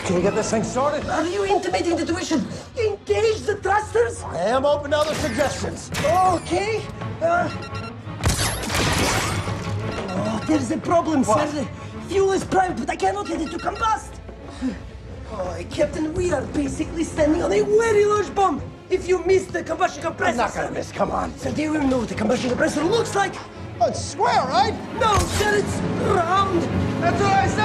Can you get this thing sorted? Are you intimating the tuition? Engage the thrusters? I am open to other suggestions. Okay. There's a problem, What? sir. The fuel is private, but I cannot get it to combust. Captain, we are basically standing on a very large bomb. If you miss the combustion compressor... I'm not gonna miss, come on. Sir, do you even know what the combustion compressor looks like? Oh, it's square, right? No, sir, it's round. That's what I said!